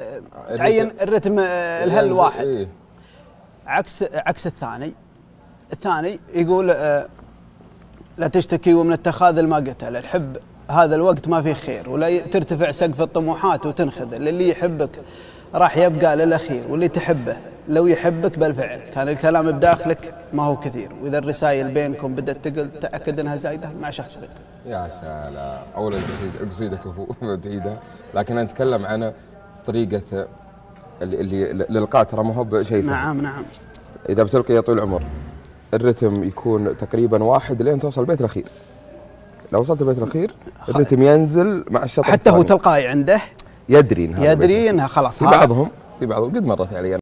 تعين الرتم الهل واحد. إيه؟ عكس الثاني يقول لا تشتكي ومن اتخاذ ما قتل، الحب هذا الوقت ما فيه خير، ولا ترتفع سقف الطموحات وتنخذل، اللي يحبك راح يبقى للأخير، واللي تحبه لو يحبك بالفعل كان الكلام بداخلك ما هو كثير، وإذا الرسائل بينكم بدأت تقل تأكد أنها زايدة مع شخص غير. يا سلام. أولا القصيدة كفو تعيدها، لكن أنا أتكلم عن طريقة اللي الإلقاء ترى ما هو شيء سهل. نعم. إذا بتلقي يا طويل العمر الرتم يكون تقريبا واحد لين توصل البيت الأخير. لو وصلت البيت الأخير الرتم ينزل مع الشطر حتى هو تلقائي عنده يدري انها خلاص. في بعضهم قد مرت علي